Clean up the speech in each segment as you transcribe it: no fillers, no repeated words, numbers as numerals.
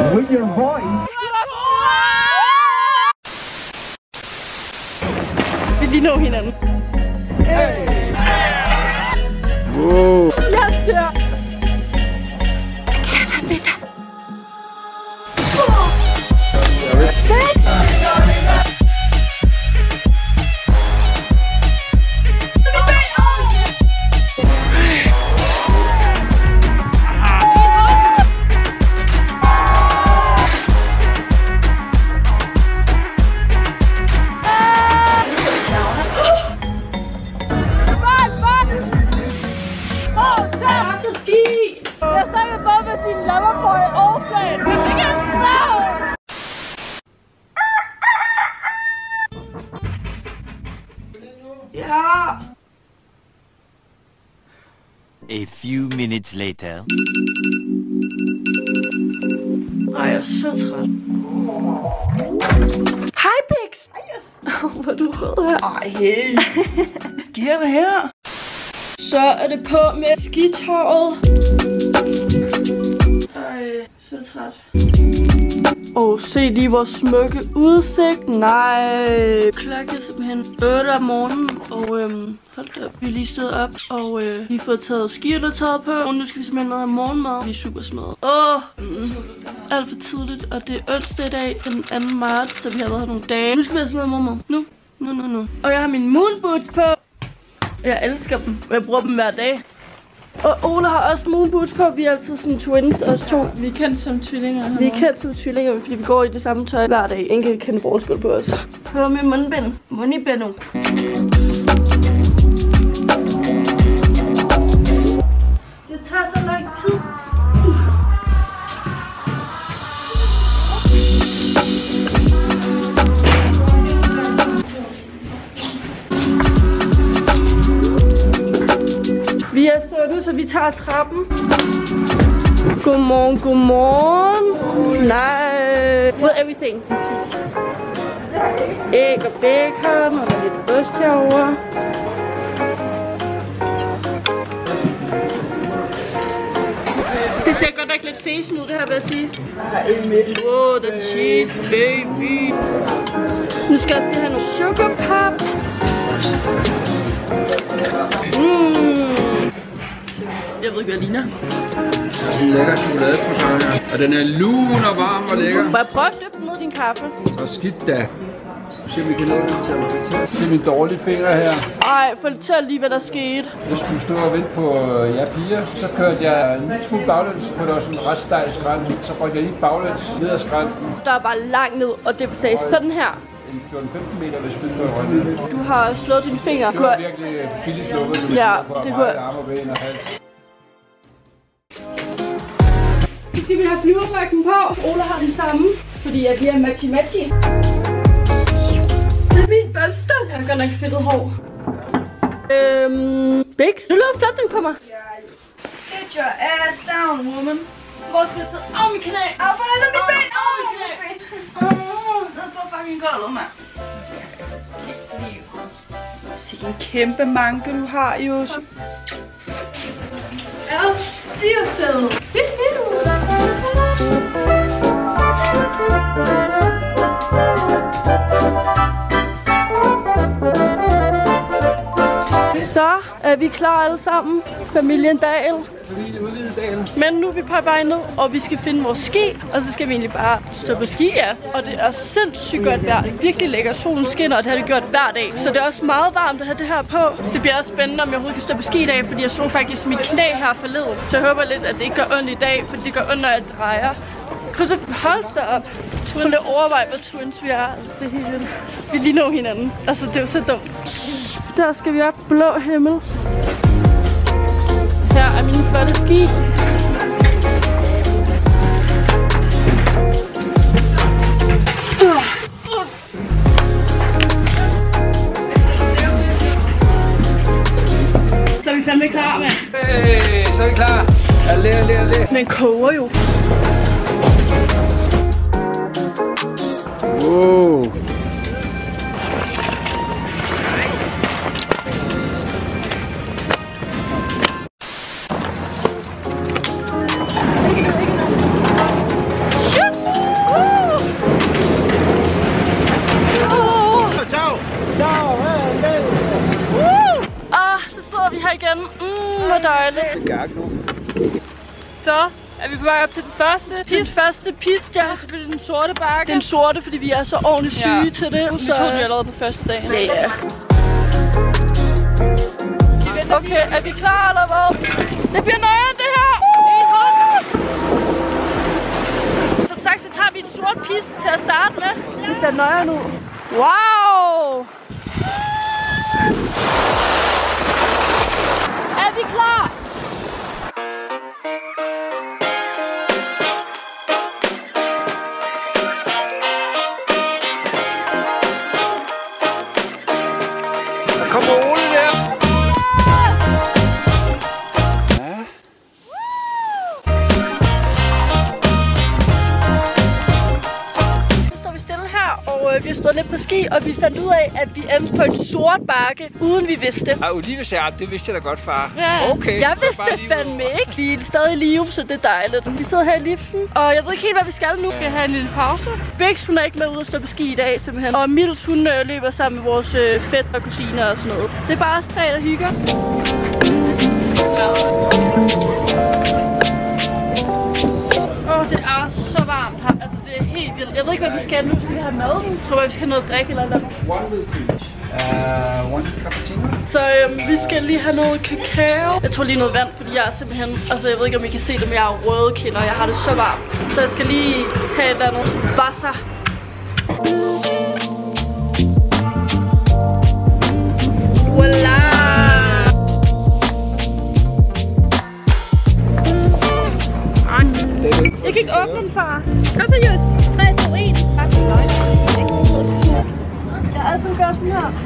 With your voice. Vi lige nå hinanden. Hey. Wow. Jeg dør. Kan jeg med dig? A few minutes later. Ej, jeg er så træt. Hej, Pix! Hej, yes! Hvor er du rød her. Ej, hey! Hvad sker der her? Så er det på med skitåret. Ej, så træt. Og se lige hvor smukke udsigt. Nej. Klokken er simpelthen 8 om morgenen. Og hold da op, vi er lige stået op. Og vi har fået taget skiundertøjet på. Og nu skal vi simpelthen noget af morgenmad. Vi er super smadret. Alt for tidligt. Og det er onsdag i dag, den 2. marts. Så vi har været her nogle dage. Nu skal vi have sådan noget morgenmad. Nu. Og jeg har mine moonboots på. Jeg elsker dem. Jeg bruger dem hver dag. Og Ole har også moonboots på. Vi er altid sådan twins, os to. Vi er kendt som tvillinger. Vi er kendt som tvillinger, fordi vi går i det samme tøj hver dag. Ingen kan kende forskel på os. Hør med mundbind. Mundibindu. Det tager så lang tid. Vi er sunde, så vi tager trappen. Godmorgen. Nej. With everything. Æg og bacon, og der er lidt ost herovre. Det ser godt nok lidt fesen ud, det her vil jeg sige. Wow, the cheese, baby. Nu skal jeg lige have noget sugar pop. Jeg ved ikke, hvad jeg ligner. Det er en lækker chokoladecroissant her. Og den er lun og varm og lækker. Må jeg prøve at dyppe den ned i din kaffe? Og skidt da. Se, vi kan nå det til. Se mine dårlige fingre her. Ej, fortæl lige, hvad der skete. Jeg skulle stå og vente på jer piger. Så kørte jeg en lille smule baglæns på der sådan en ret stejl skrænt. Så brugte jeg lige baglæns ned ad skrænten. Der er bare langt ned, og det sagde sådan her. En 14-15 meter ved skyden på rønne. Du har slået dine fingre. Det var virkelig billigt slukket, så ja, det kunne arme og ben og hals. Så skal vi have flyverdragten på. Ola har den samme, fordi vi er matchy-matchy. Det er min børste. Jeg har godt nok fedtet hår. Bix, du laver flot, den kommer. Sit your ass down, woman. Hvor skal jeg sidde? Åh, mit knæ. Åh, for helvede, mit ben. Åh, mit knæ. Ned på fucking gulvet, mand. Se en kæmpe manke, du har, Jose. Jeg er stivsted. Så er vi klar alle sammen. Familien Dahl. Men nu er vi på vej ned, og vi skal finde vores ski. Og så skal vi egentlig bare stå på ski, ja. Og det er sindssygt godt vejr. Det er virkelig lækkert. Solen skinner, og det har det gjort hver dag. Så det er også meget varmt at have det her på. Det bliver også spændende, om jeg overhovedet kan stå på ski i dag, fordi jeg så faktisk mit knæ her forleden. Så jeg håber lidt, at det ikke gør ondt i dag, fordi det gør ondt, når jeg drejer. Så hold da op. Prøv at overveje, hvad twins vi er. Altså, det er helt vildt. Vi lige nå hinanden. Altså, det er jo så dumt. Der skal vi op. Blå himmel. Her er mine flotte ski. Så er vi fandme klar, mand. Hey, så er vi klar. Allé. Den koger jo. Wow. mærke nu. Så er vi på vej op til den første piste. Det er selvfølgelig den sorte bakke. Den sorte, fordi vi er så ordentligt syge til det. Vi tog den allerede på første dagen. Ja. Okay, er vi klar eller hvad? Det bliver nøjere det her! Som sagt, så tager vi en sort piste til at starte med. Det ser nøjere nu. Wow! Er vi klar? Der kommer Ole der. Vi har stået lidt på ski, og vi fandt ud af, at vi endte på en sort bakke, uden vi vidste det. Olivia sagde, det vidste jeg da godt, far. Ja, okay. Jeg vidste det fandme ikke. Vi er stadig i live, så det er dejligt. Vi sidder her i liften, og jeg ved ikke helt, hvad vi skal nu. Vi skal have en lille pause. Bix, hun er ikke med ude at stå på ski i dag, simpelthen. Og Mils, hun løber sammen med vores fætter og kusiner og sådan noget. Det er bare os tre, der hygger. Det er så varmt her. Altså, det er helt vildt. Jeg ved ikke, hvad vi skal nu. Skal vi have mad? Jeg tror, vi skal have noget at drikke eller noget. One cappuccino. Så vi skal lige have noget kakao. Jeg tror lige noget vand, fordi jeg er simpelthen... Altså, jeg ved ikke, om I kan se det, men jeg har røde kinder. Jeg har det så varmt. Så jeg skal lige have et eller andet wasser. Voila! Jeg kan ikke åbne den, far. Kom så, Jus. 3, 2, 1. Jeg er altid gør sådan her.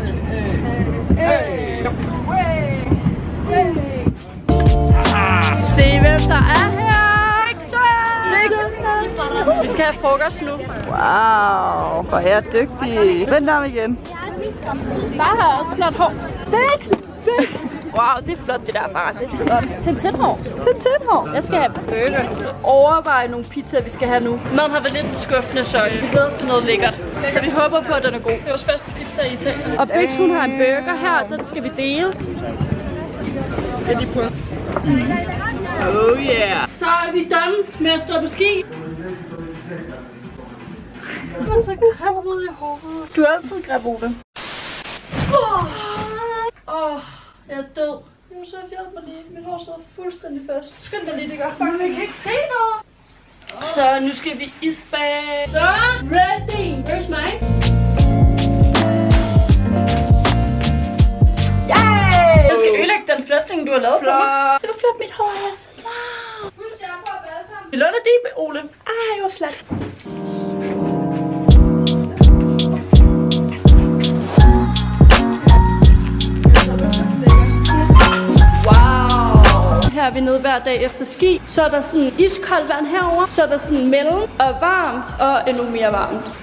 Se, hvem der er her. Vi skal have frokost nu. Wow, hvor er jeg dygtig. Vend dig igen. Bare her også flot hår. Bix! Wow, det er flot det der, far. Det er flot. Tintin-hår. Tintin-hår. Jeg skal have burger nu. Overveje nogle pizzaer, vi skal have nu. Maden har været lidt skuffende, så vi glæder os til noget lækkert. Så vi håber på, at den er god. Det er vores første pizza i Italien. Og Bix, hun har en burger her, den skal vi dele. Skal de på? Oh yeah. Så er vi done med at stå på ski. Du er så grebet i hovedet. Du er altid grebet. Jeg er død. Nu så hjælp mig lige. Mit hår sidder fuldstændig fast. Skynd dig lige, det gør. Fuck, vi kan ikke se noget. Så nu skal vi isbade. Så, ready. Where's mine? Yay! Jeg skal ødelægge den flætning, du har lavet for mig. Det var flot, mit hår er så wow. Vi låner det, Ole. Ej, hvor slat. Her er vi nede hver dag efter ski. Så er der sådan iskoldt vand herover. Så er der sådan mellem og varmt og endnu mere varmt.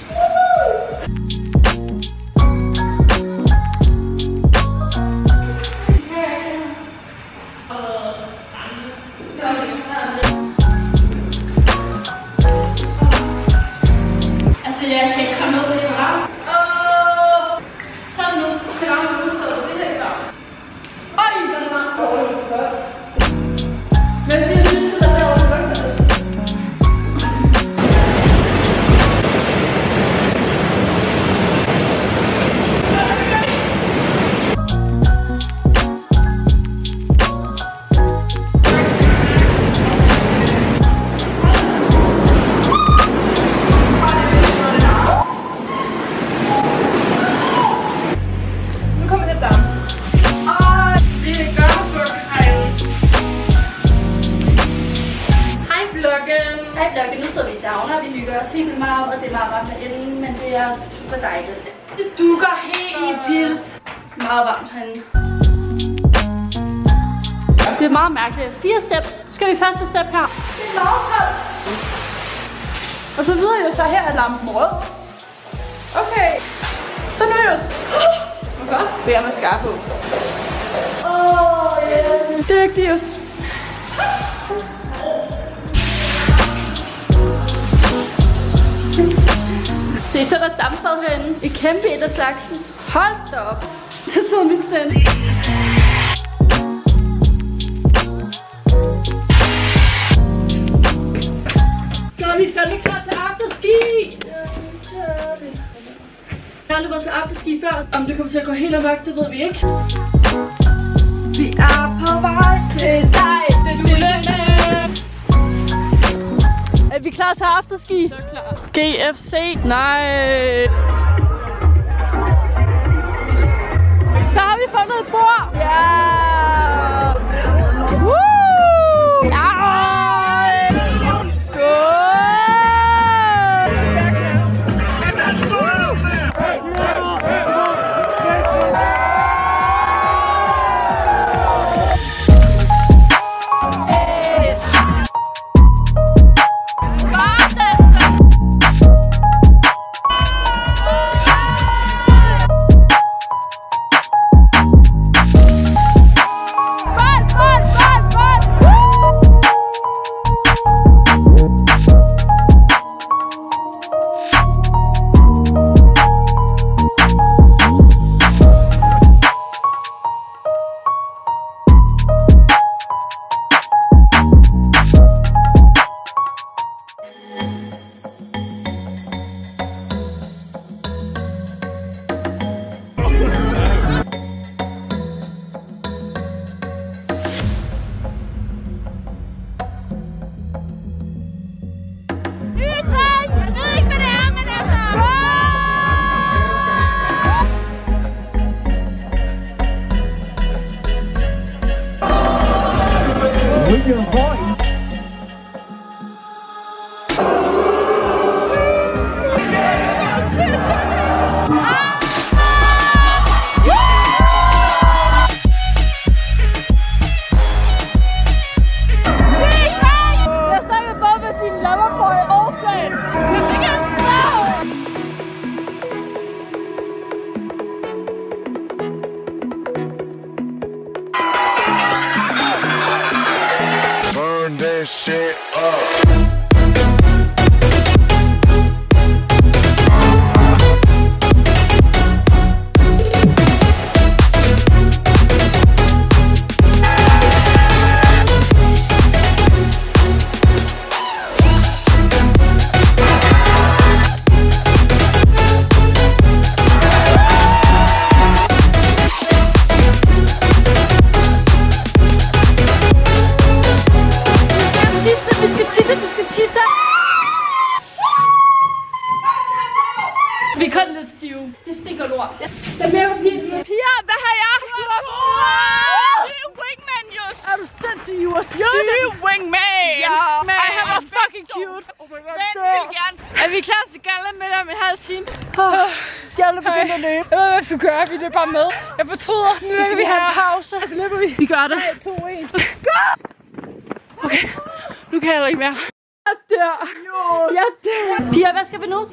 Altså jeg kan ikke komme ned på det varmt. Så er det nu. Det er varmt udstedet. Det er helt varmt. Øj, hvor er det varmt. Men det synes du, der er over det. Nu kommer det der. Vi er i gang for Hej vloggen, nu sidder vi i sauna, vi hygger os helt vildt meget, og det er meget varmt herinde, men det er super dejligt. Det dukker helt vildt. Meget varmt herinde. Det er meget mærkeligt. 4 steps. Så skal vi første step her. Det er meget koldt. Og så videre jo så her er lampen rød. Okay. Så nøjes. Hvor godt? Det er mascara på. Yes. Det er ikke Dios. Se, så er der dampbad herinde. Et kæmpe et af slagsen. Hold da op. Så sidder min stand. Gør det klar til afterski! Jeg har aldrig været til afterski før. Om det kommer til at gå helt amok, det ved vi ikke. Vi er på vej til dig, det lille. Er vi klar til afterski? Så klar. GFC? Nej. Så har vi fundet et bord. Ja. Woo! Ja. Skål! Shit up. Vi er kun lidt stive. Det stinker lort. Hvad med at blive så? Pia, hvad har jeg? Du er syg wingman, Jus. Er du sindssyg, Jus? Syg wingman. Ja. Ej, han var fucking cute. Men vil gerne. Er vi klar til galla med om en halv time? Galla begynder at løbe. Jeg ved, hvad vi skal gøre. Vi løber bare med. Jeg fortryder. Nu skal vi have en pause. Så løber vi. Vi gør det. 3, 2, 1. Gå! Okay. Nu kan jeg ikke mere. Jeg dør. Pia, hvad skal vi nu?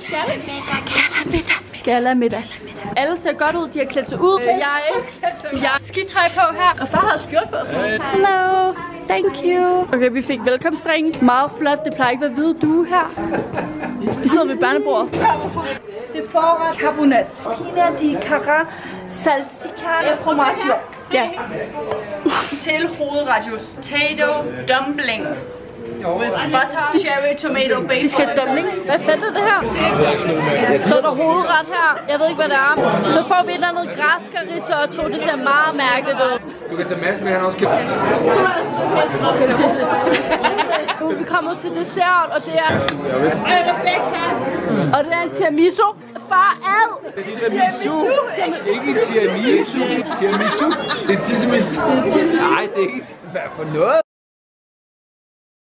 Galla middag. Alle ser godt ud, de har klædt sig ud. Jeg har skitøj på her. Og far har skjort på os. Hello, thank you. Okay, vi fik velkomstringen. Meget flot, det plejer ikke at være hvide due her. Vi sidder ved børnebordet. Til forret carbonat. Pina di cara salsiccia formaggio. Ja. Til hovedrettjus. Potato dumpling. With butter, cherry, tomato, basil. Hvad fedt er det her? Så er der hovedret her. Jeg ved ikke, hvad det er. Så får vi et eller andet græsk risotto. Det ser meget mærkeligt ud. Du kan tage Mads med, han også kan. Nu er vi kommet til dessert, og det er Rebecca. Og det er en tiramisu. Far, ad! Tiramisu. Ikke en tiramisu. Tiramisu. Det er tiramisu. Nej, det er ikke. Hvad for noget?